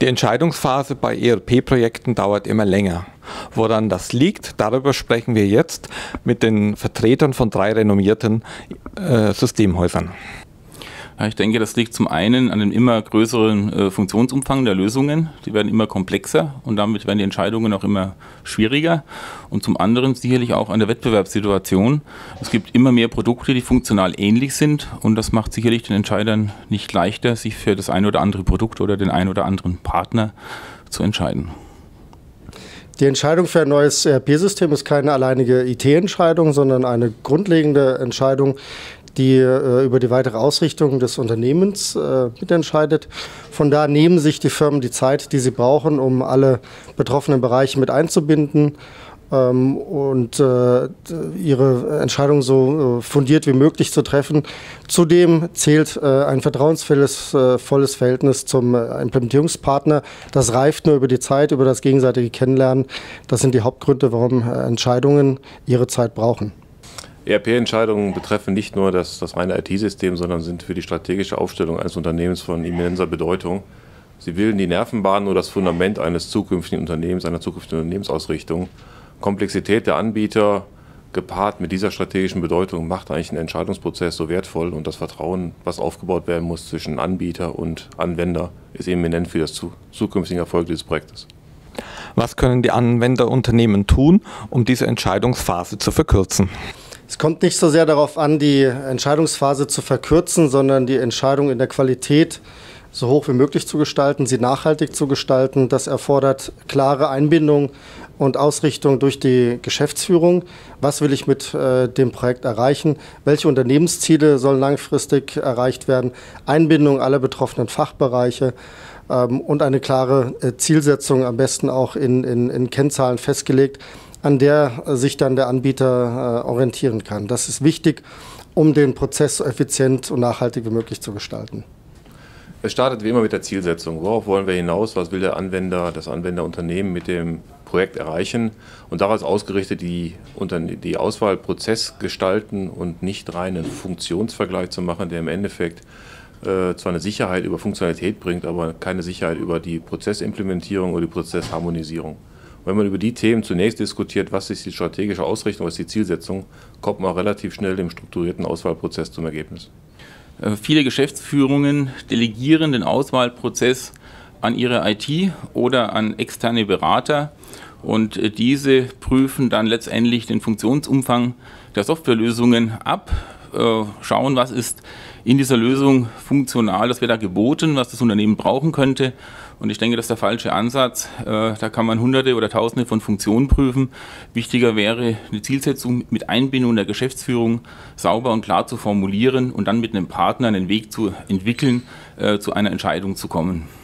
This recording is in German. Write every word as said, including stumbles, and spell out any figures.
Die Entscheidungsphase bei E R P-Projekten dauert immer länger. Woran das liegt, darüber sprechen wir jetzt mit den Vertretern von drei renommierten äh, Systemhäusern. Ja, ich denke, das liegt zum einen an dem immer größeren äh, Funktionsumfang der Lösungen. Die werden immer komplexer und damit werden die Entscheidungen auch immer schwieriger. Und zum anderen sicherlich auch an der Wettbewerbssituation. Es gibt immer mehr Produkte, die funktional ähnlich sind und das macht sicherlich den Entscheidern nicht leichter, sich für das ein oder andere Produkt oder den ein oder anderen Partner zu entscheiden. Die Entscheidung für ein neues E R P-System ist keine alleinige I T-Entscheidung, sondern eine grundlegende Entscheidung, die äh, über die weitere Ausrichtung des Unternehmens äh, mitentscheidet. Von da nehmen sich die Firmen die Zeit, die sie brauchen, um alle betroffenen Bereiche mit einzubinden ähm, und äh, ihre Entscheidung so äh, fundiert wie möglich zu treffen. Zudem zählt äh, ein vertrauensvolles äh, volles Verhältnis zum äh, Implementierungspartner. Das reift nur über die Zeit, über das gegenseitige Kennenlernen. Das sind die Hauptgründe, warum äh, Entscheidungen ihre Zeit brauchen. E R P-Entscheidungen betreffen nicht nur das, das reine I T-System, sondern sind für die strategische Aufstellung eines Unternehmens von immenser Bedeutung. Sie bilden die Nervenbahn oder das Fundament eines zukünftigen Unternehmens, einer zukünftigen Unternehmensausrichtung. Komplexität der Anbieter gepaart mit dieser strategischen Bedeutung macht eigentlich einen Entscheidungsprozess so wertvoll und das Vertrauen, was aufgebaut werden muss zwischen Anbieter und Anwender, ist eminent für das zukünftige Erfolg dieses Projektes. Was können die Anwenderunternehmen tun, um diese Entscheidungsphase zu verkürzen? Es kommt nicht so sehr darauf an, die Entscheidungsphase zu verkürzen, sondern die Entscheidung in der Qualität so hoch wie möglich zu gestalten, sie nachhaltig zu gestalten. Das erfordert klare Einbindung und Ausrichtung durch die Geschäftsführung. Was will ich mit äh, dem Projekt erreichen? Welche Unternehmensziele sollen langfristig erreicht werden? Einbindung aller betroffenen Fachbereiche ähm, und eine klare äh, Zielsetzung, am besten auch in, in, in Kennzahlen festgelegt, an der sich dann der Anbieter äh, orientieren kann. Das ist wichtig, um den Prozess so effizient und nachhaltig wie möglich zu gestalten. Es startet wie immer mit der Zielsetzung. Worauf wollen wir hinaus? Was will der Anwender, das Anwenderunternehmen mit dem Projekt erreichen? Und daraus ausgerichtet die, die Auswahlprozess gestalten und nicht rein einen Funktionsvergleich zu machen, der im Endeffekt äh, zwar eine Sicherheit über Funktionalität bringt, aber keine Sicherheit über die Prozessimplementierung oder die Prozessharmonisierung. Wenn man über die Themen zunächst diskutiert, was ist die strategische Ausrichtung, was ist die Zielsetzung, kommt man relativ schnell im strukturierten Auswahlprozess zum Ergebnis. Viele Geschäftsführungen delegieren den Auswahlprozess an ihre I T oder an externe Berater und diese prüfen dann letztendlich den Funktionsumfang der Softwarelösungen ab, schauen, was ist in dieser Lösung funktional, das wird da geboten, was das Unternehmen brauchen könnte. Und ich denke, das ist der falsche Ansatz. Da kann man Hunderte oder Tausende von Funktionen prüfen. Wichtiger wäre, eine Zielsetzung mit Einbindung der Geschäftsführung sauber und klar zu formulieren und dann mit einem Partner einen Weg zu entwickeln, zu einer Entscheidung zu kommen.